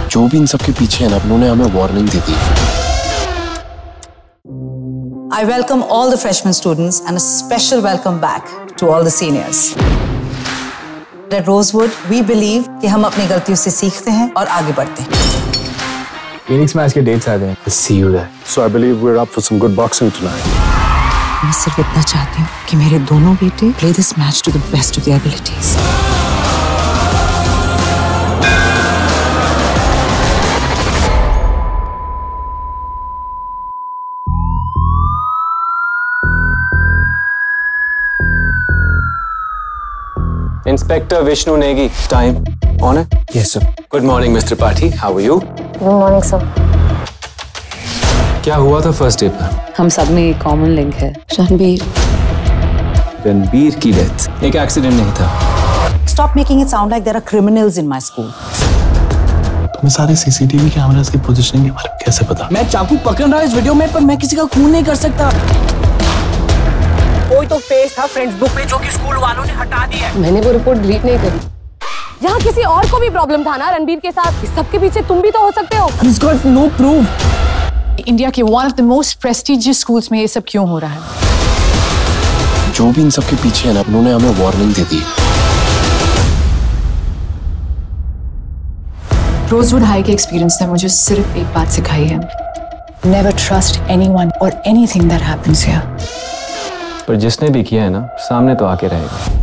जो भी इन सब के पीछे है ना, उन्होंने हमें वार्निंग दी थी। I welcome all the freshman students and a special welcome back to all the seniors. At Rosewood, we believe कि हम अपनी गलतियों से सीखते हैं और आगे बढ़ते हैं। Phoenix मैच के डेट्स आ गए हैं। See you there. So I believe we're up for some good boxing tonight. मैं सिर्फ इतना चाहती हूँ कि मेरे दोनों बेटे play this match to the best of their abilities. Inspector Vishnu Negi. Time on it? Yes, sir. Good morning, Mr. Tripathi. How are you? Good morning, sir. क्या हुआ था फर्स्ट डे पर? हम सब में एक कॉमन लिंक है, रणबीर। रणबीर की डेथ एक एक्सीडेंट नहीं था। Stop making it sound like there are criminals in my school. तुम्हें सारे सीसीटीवी कैमरास की पोजीशनिंग के बारे में कैसे पता? मैं चाकू पकड़ रहा हूँ इस वीडियो में, पर मैं किसी का खून नहीं कर सकता। कोई तो पेज था फ्रेंड्स बुक में जो कि स्कूल वालों ने हटा दिया। मैंने वो रिपोर्ट डिलीट नहीं करी। यहाँ किसी और को भी प्रॉब्लम था ना रणबीर के साथ, इस सब के पीछे तुम भी तो हो सकते हो। He's got no proof. India के one of the most prestigious schools में ये सब क्यों हो रहा है? जो भी इन सब के पीछे है ना, उन्होंने हमें वार्निंग दी थी। रोजवुड हाई के एक्सपीरियंस ने मुझे सिर्फ एक बात सिखाई है, नेवर ट्रस्ट एनीवन और एनीथिंग दैट हैपेंस हियर। पर जिसने भी किया है ना, सामने तो आके रहेगा।